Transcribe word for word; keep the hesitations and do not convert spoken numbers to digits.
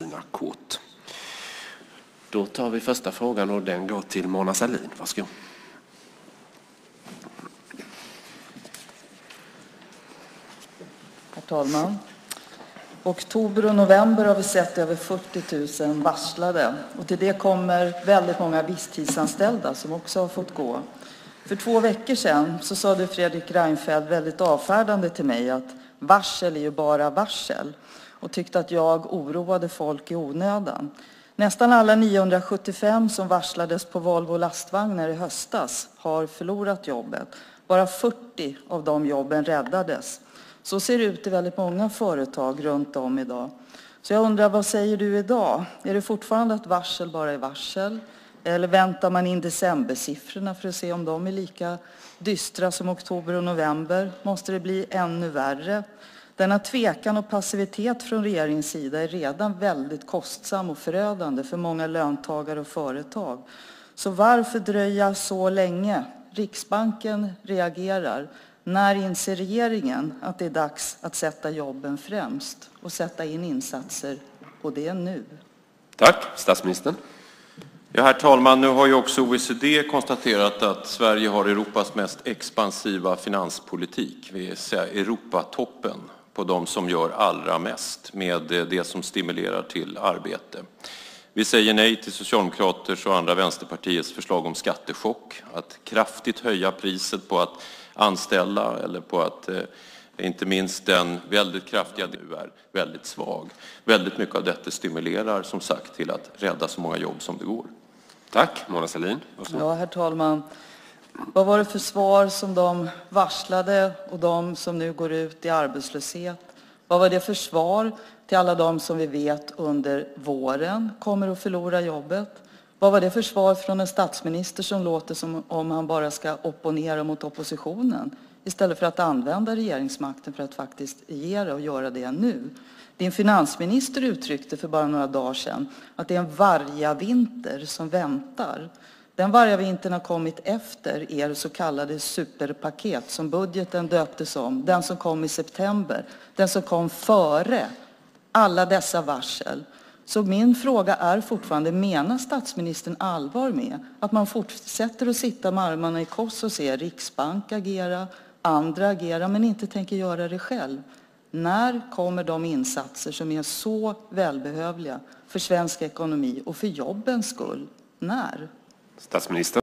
sina kort. Då tar vi första frågan och den går till Mona Sahlin. Varsågod. Herr talman. Oktober och november har vi sett över fyrtio tusen varslade. Och till det kommer väldigt många visstidsanställda som också har fått gå. För två veckor sedan så sa du, Fredrik Reinfeldt, väldigt avfärdande till mig att varsel är ju bara varsel. Och tyckte att jag oroade folk i onödan. Nästan alla niohundrasjuttiofem som varslades på Volvo lastvagnar i höstas har förlorat jobbet. Bara fyrtio av de jobben räddades. Så ser det ut i väldigt många företag runt om idag. Så jag undrar, vad säger du idag? Är det fortfarande att varsel bara är varsel? Eller väntar man in decembersiffrorna för att se om de är lika dystra som oktober och november? Måste det bli ännu värre? Denna tvekan och passivitet från regeringens sida är redan väldigt kostsam och förödande för många löntagare och företag. Så varför dröja så länge? Riksbanken reagerar. När inser regeringen att det är dags att sätta jobben främst och sätta in insatser på det nu? Tack. Statsministern. Ja, herr talman, nu har ju också O E C D konstaterat att Sverige har Europas mest expansiva finanspolitik. Vi är Europatoppen på de som gör allra mest med det som stimulerar till arbete. Vi säger nej till Socialdemokraters och andra vänsterpartiers förslag om skattechock, att kraftigt höja priset på att anställa eller på att eh, inte minst den väldigt kraftiga nu är väldigt svag. Väldigt mycket av detta stimulerar som sagt till att rädda så många jobb som det går. Tack. Mona Sahlin. Ja, herr talman. Vad var det för svar som de varslade och de som nu går ut i arbetslöshet? Vad var det för svar till alla de som vi vet under våren kommer att förlora jobbet? Vad var det för svar från en statsminister som låter som om han bara ska opponera mot oppositionen istället för att använda regeringsmakten för att faktiskt regera och göra det nu? Din finansminister uttryckte för bara några dagar sedan att det är en vargavinter som väntar. Den vargavintern har kommit efter er så kallade superpaket som budgeten döptes om. Den som kom i september. Den som kom före alla dessa varsel. Så min fråga är fortfarande, menar statsministern allvar med att man fortsätter att sitta med armarna i kors och se Riksbank agera, andra agera men inte tänker göra det själv? När kommer de insatser som är så välbehövliga för svensk ekonomi och för jobbens skull? När? Statsministern.